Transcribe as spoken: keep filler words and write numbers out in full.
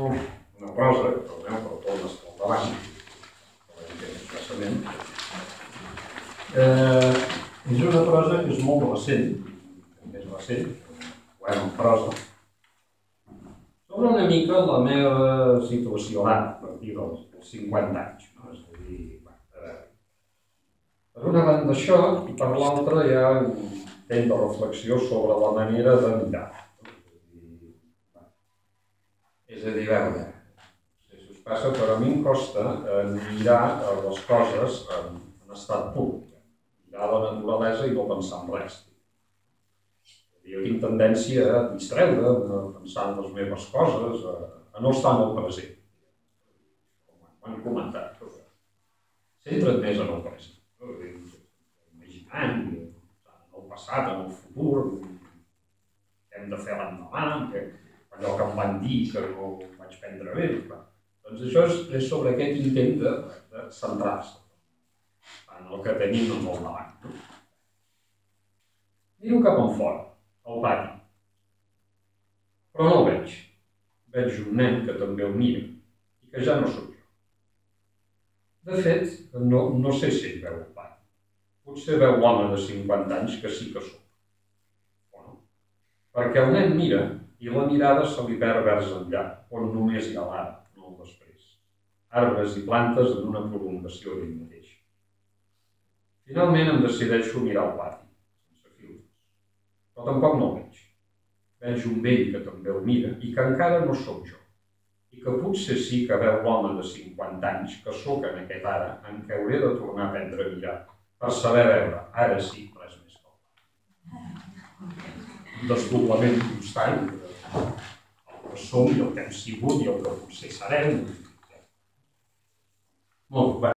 una prosa, perdoneu, però tornes pel davant, que la gent expressament. És una prosa que és molt recent, més recent, poema en prosa, sobre una mica la meva situació ara, a partir dels cinquanta anys. És a dir, per una banda això, i per l'altra hi ha un intent de reflexió sobre la manera de mirar. És a dir, veure, si us passa, però a mi em costa mirar les coses en estat pur, mirar la naturalesa i no pensar en res. Jo tinc tendència a distreure, a pensar en les meves coses, a no estar en el present. Com han comentat, centra't més en el present. Imaginant, en el passat, en el futur, què hem de fer l'endemà, allò que em van dir que no ho vaig prendre bé. Doncs això és sobre aquest intent de centrar-se en el que tenim al davant. Miro cap enfora, al pati, però no el veig. Veig un nen que també el mira i que ja no sóc jo. De fet, no sé si ell veu el pati. Potser veu l'home de cinquanta anys que sí que sóc. O no? Perquè el nen mira i la mirada se li perd vers enllà, on només hi ha l'ara, no el després. Arbres i plantes en una prolongació d'ell mateix. Finalment em decideixo mirar el pati, sense filtres. Però tampoc no el veig. Veig un vell que també el mira i que encara no sóc jo. I que potser sí que veu l'home de cinquanta anys que sóc en aquest ara en què hauré de tornar a aprendre a mirar per saber veure, ara sí, res més que un desdoblament constant el que som i el que hem sigut i el que potser serem. Molt bé.